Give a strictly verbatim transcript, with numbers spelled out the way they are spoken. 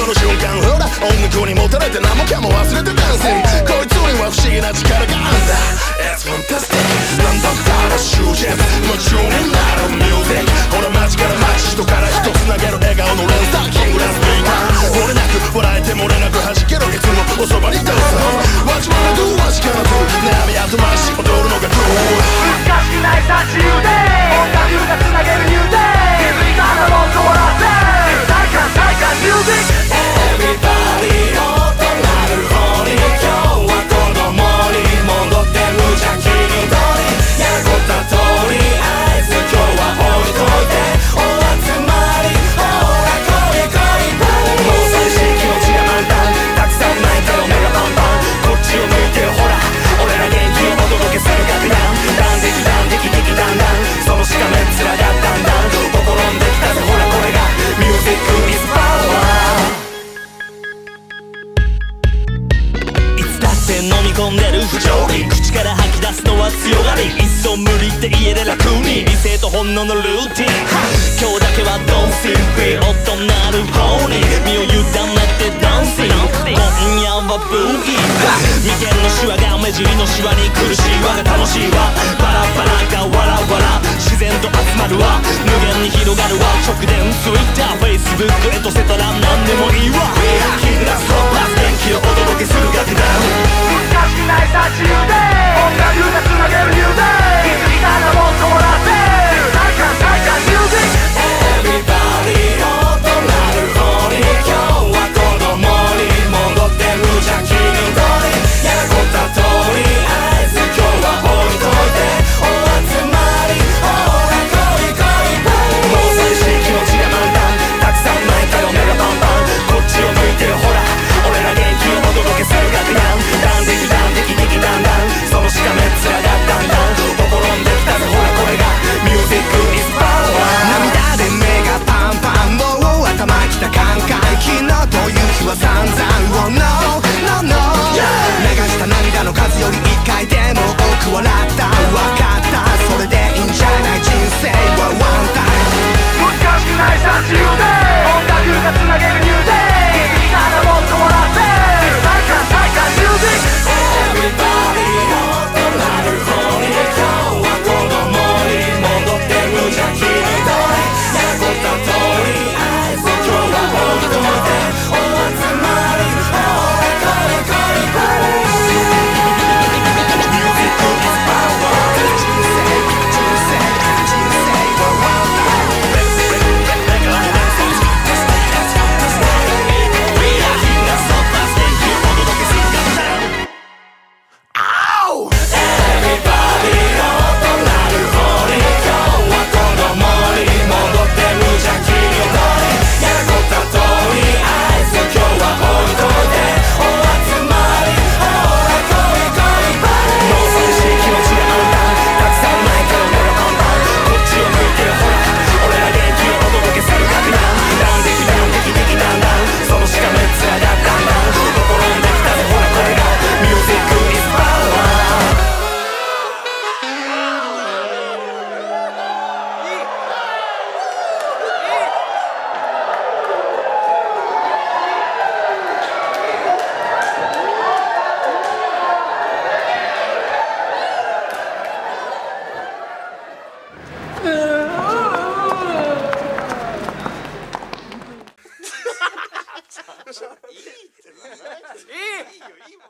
その瞬間ほら音楽にもたれて何もかも忘れてダンシングこいつには不思議な力があんだ It's fantastic なんだったら終日夢中になるミュージックほら街から街人から人つなげる笑顔の連鎖キングラスピーカー漏れなく笑えて漏れなく弾けるいつもおそばにどうぞ What you wanna do what you gonna do 悩み後回し踊るのが Cool 難しくないさ自由で音楽がつなげるニューデイ気づいたらもっと笑って大感大感ミュージック Everybody 音鳴る方に今日は子供に戻って無邪気に踊りやることはとりあえず今日は置いといてお集まりほら来い来いもう寂しい気持ちが満タンたくさん泣いたよ目がパンパンこっちを向いてよほら俺ら元気をお届けする楽団ダンデキダンデキデキダンダンそのしかめっ面がだんだんほころんできたぜほらこれがミュージックイズパワー飲み込んでる不条理口から吐き出すのは強がりいっそ無理って家で楽に理性と本能のルーティン今日だけは Don't sleep 音鳴る方に身を委ねてダンシング今夜はブギー眉間のシワが目尻のシワに苦しいわが楽しいわバラバラがわらわら自然と集まるわ無限に広がるわ直電 TwitterFacebook エトセトラ何でもいいわキングラストッパーズ元気をお届けする楽団難しくないさ自由で音楽がつなげるニューデイ気づいたらもっと笑って大感大感ミュージック Everybody 音鳴る方に今日は子供に戻って無邪気に踊りやることはとりあえず今日は置いといてお集まりほら来い来いもう寂しい気持ちが満タンたくさん泣いたよ目がパンパンこっちを向いてよほら俺ら元気をお届けする楽団ダンデキダンデキデキダンダンそのしかめっ面がだんだんほころんできたぜほらこれがミュージックイズパワー涙で目がパンパンもう頭きたカンカン昨日という日は散々 Oh no no no 目がした涙の数より一回でも多く笑った分かったそれでいいんじゃない人生はワンタイム難しくないさ自由で音楽がつなげるニューデイ気づいたらもっと笑って大感大感ミュージック Everybody 音鳴る方に今日は子供に戻って無邪気に踊りやることはとりあえず今日は置いといてお集まりほら来い来い来い Music is power 人生人生人生はワンタイムいいっていいよいいよ